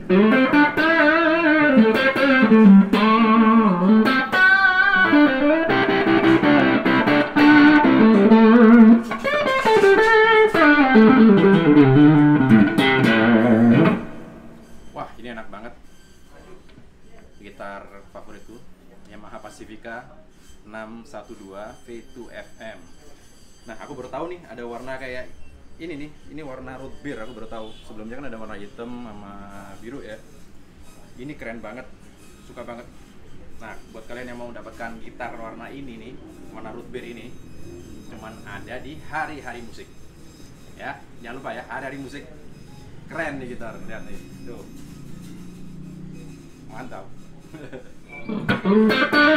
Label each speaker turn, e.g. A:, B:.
A: Wah, ini enak banget. Gitar favoritku, Yamaha Pacifica 612 V2FM. Nah, aku baru tahu nih ada warna kayak ini nih. Ini warna root beer, aku baru tahu. Sebelumnya kan ada warna hitam sama biru ya. Ini keren banget, suka banget. Nah, buat kalian yang mau mendapatkan gitar warna ini nih, warna root beer ini, cuman ada di hari-hari musik. Ya, jangan lupa ya, hari-hari musik. Keren nih gitar, lihat nih, tuh. Mantap.